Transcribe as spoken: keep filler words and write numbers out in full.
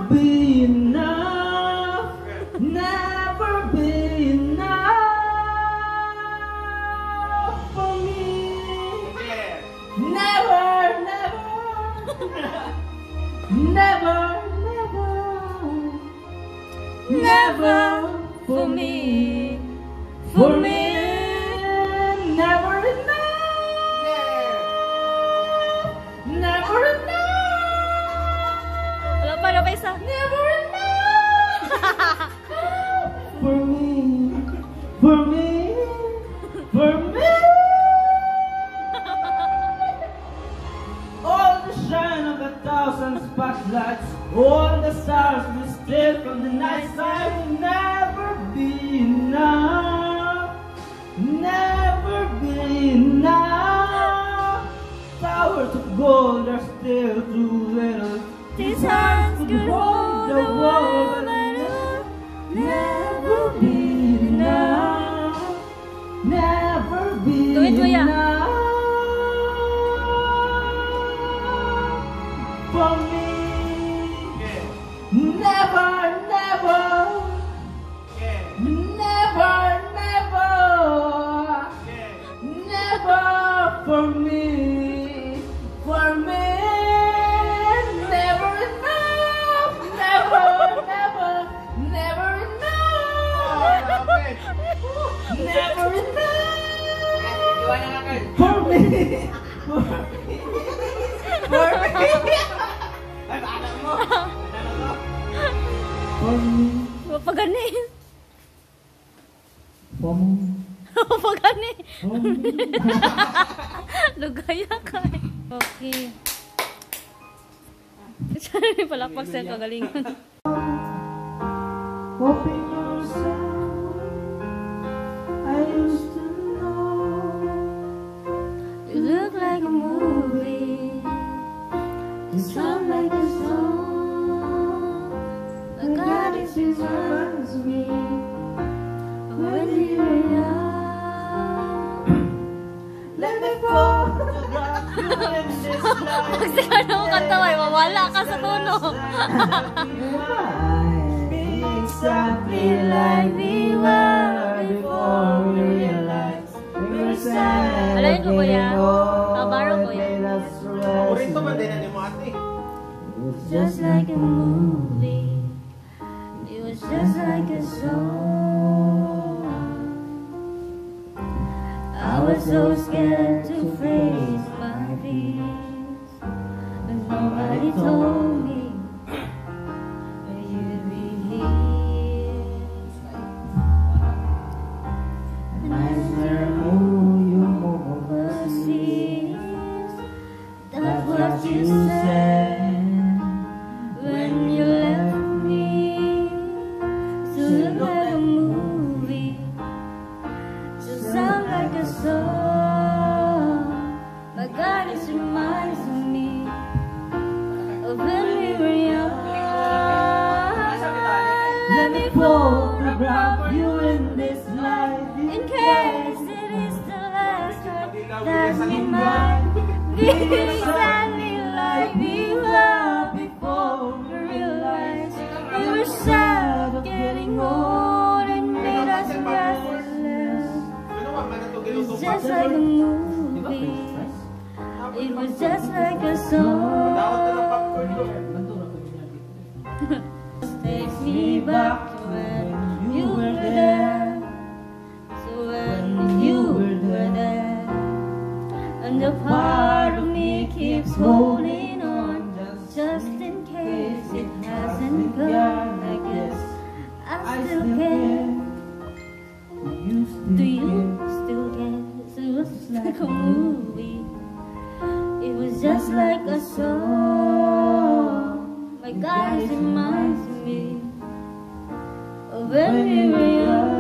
be enough, never be enough for me. Never, never, never, never, never for me, for me, never enough, never enough. Wala pa na ba isa? Never enough for me, for me, for me. All the shine of a thousand spotlights, all the stars we steal from the night side will never be enough, never be enough. Towers of gold are still too little. These hands could hold the world, but it'll never be enough, never be Tuwid mo yan. enough for me. Never, never, never, never, never for me, for me. Never enough, never, never, never enough, never enough for me, for me, for me. Ay, alam mo, for me, Mapagani. for me, Mapagani. for me. Lugaya ka eh. Okay. Sorry, palakpak sa kagalingan. Hoping you're someone I used to know. You look like a movie. You sound like a song. My God, it reminds me of when we were young. Let me photograph you in this life. Pag sila na mo katawa, mawala ka sa tono. Be exactly like we were before we realized we were sad. Alayin ko ba yan? Kabaro ko yan. Paborito ba din ni mo ate? Just like a movie. It was just like a song. I was so scared to face my fears, but nobody told me that you'd be here. And I swear who you overseas. That's what you said when you left me. To look like a movie, to sound like a song. My God, it reminds me of when we were young. Let me photograph you in this life, in case it is the last time that we might be exactly like we were before we realized we were sad of getting old and made us restless. It's just like a movie. It was just like a song. Takes me back to when you were there. So when you were there, and the part of me keeps holding on, just in case it hasn't gone. I guess I still care. Do you still care? It was like a movie. It was just like a song. My God, it reminds me of when we were young.